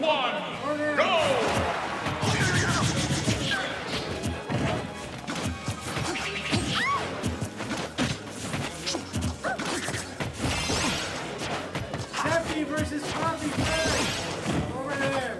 one, go! Stephanie versus Coffee Fred. Over there.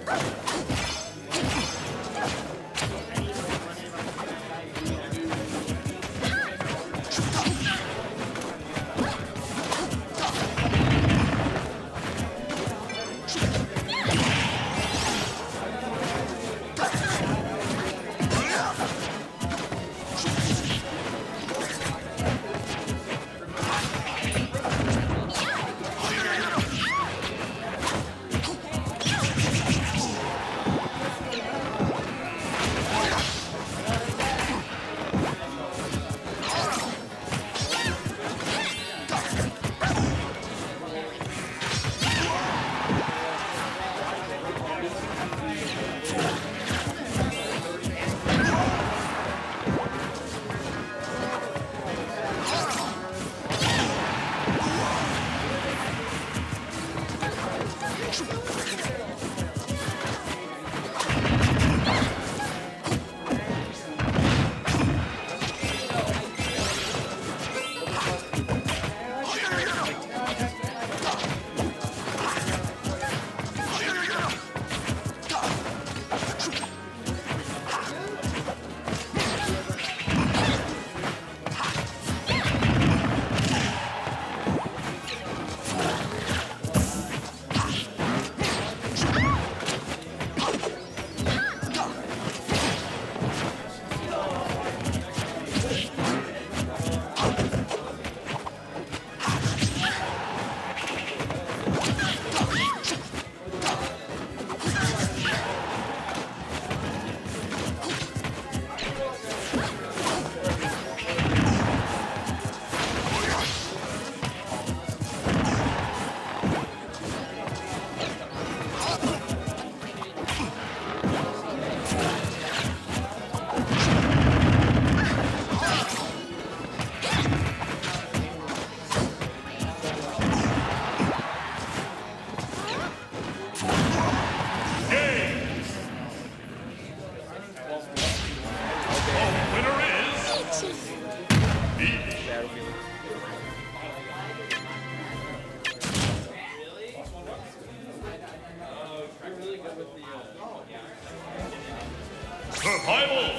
Survival!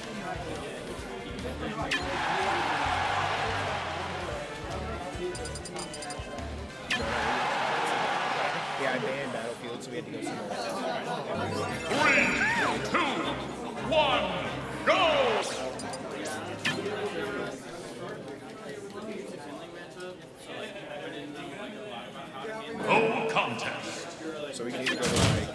Yeah, I banned Battlefield, so we had to go somewhere else. 3, 2, 1, go! No contest. So we can either go to like